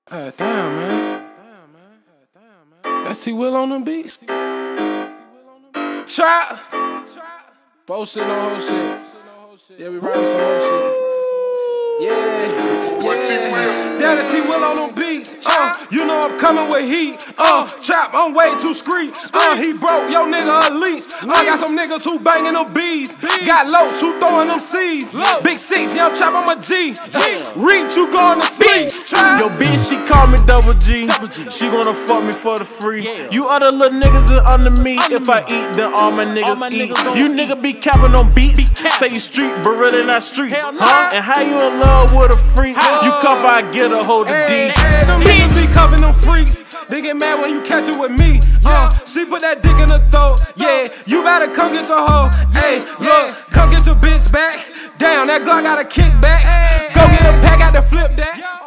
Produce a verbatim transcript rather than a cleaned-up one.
Uh, damn, man. That's T Will on them beats. Trap. Bullshit on whole shit. Yeah, we riding some whole shit. Yeah, yeah. Down to T Will on them beats. Uh, you know I'm coming with heat. Uh, trap, I'm way too street. Uh, he broke, yo nigga a leech. I got some niggas who banging them bees. Got locs who throwing them C's. Big six, young trap, I'm a G. Reach, you going to sleep. Yo, bitch, she call me Double G. She gonna fuck me for the free. You other little niggas is under me. If I eat, then all my niggas eat. You nigga be capping on beats. Say you street, but really not street. Huh? And how you in love with a freak? You cuff, I get a hold of D. Them niggas be cuffing them freaks. They get mad when you catch it with me. Uh, she put that dick in her throat. Yeah, you better come get your hoe. Hey, look, come get your bitch back. Damn, that Glock got a kickback. Go get a pack, got to flip that.